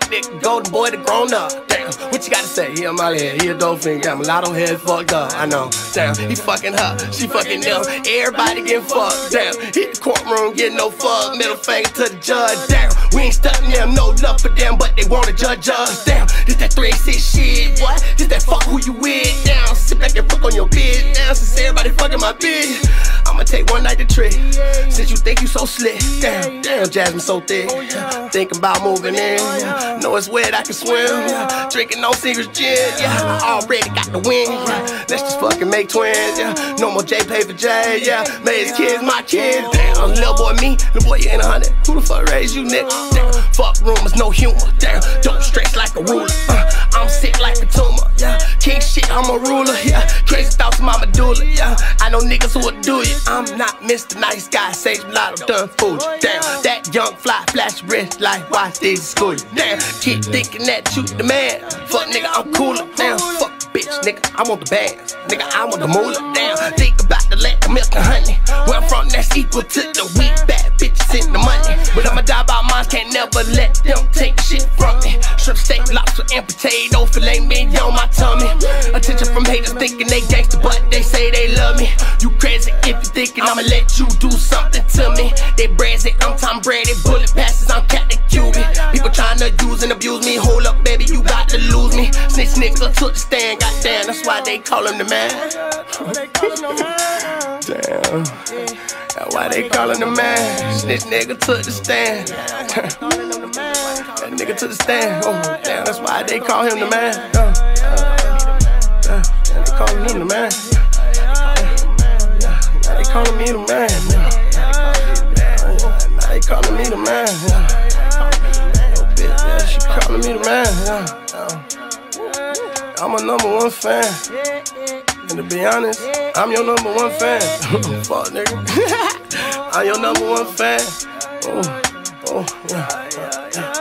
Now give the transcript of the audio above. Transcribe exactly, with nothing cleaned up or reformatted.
nigga, golden boy, the grown up. Damn, what you gotta say? He on my head, he a dolphin, got mulatto head fucked up. I know, damn, he fucking her, she fucking them. Everybody getting fucked, damn. Hit the courtroom, get no fuck. Middle finger to the judge, damn. We ain't stunting them, no love for them, but they wanna judge us, damn. This that three six shit, what? This that fuck who you with, damn. Sit back and fuck on your bitch, damn. Since everybody fucking my bitch, I'ma take one night to trick. Since you think you so slick, damn, damn, Jasmine so thick. Thinking about moving in, know it's wet, I can swim. Drinking no secrets gin, yeah. I already got the win, yeah. Let's just fucking make twins, yeah. No more J pay for J, yeah. Made his kids my kids, damn. Little boy me, little boy you ain't a hundred. Who the fuck raised you, nigga? Damn. Fuck rumors, no humor, damn. Don't stretch like a ruler, uh, I'm sick like a tumor, yeah. King shit, I'm a ruler, yeah. Crazy thoughts, my medulla, yeah. I know niggas who would do you. I'm not Mister Nice Guy, Sage Mulatto, done fooled you, damn. That young fly, flash wrist like watch these school you, damn. Keep thinking that you the man, fuck nigga, I'm cooler, damn. Fuck bitch, nigga, I want the bands, nigga, I want the moolah, damn. Think about the land, the milk and honey. Where I'm from, that's equal to the weed, bad bitches in the money. But I'ma die about mine, can't never let them take shit from me. Shrimp steak, lobster, and potato filet mignon on my tummy. Attention from haters thinking they gangster, but they say they love me. You crazy if you thinking I'ma let you do something to me. They brazy, I'm Tom Brady, bullet passes, I'm Captain Q B. People trying to use and abuse me, hold up baby, you got to lose me. Snitch nigga took the stand, goddamn, that's why they call him the man. Damn, that's why they call him the man. Snitch nigga took the stand. That nigga took the stand. Oh, damn, that's why they call him the man. Uh, uh, uh, they call him the man. Now they calling me the man. Now they calling me the man. Yo, bitch, yeah, she calling me the man. I'm a number one fan. And to be honest, I'm your number one fan. Fuck, nigga. I'm your number one fan. Oh, oh, yeah, yeah, yeah.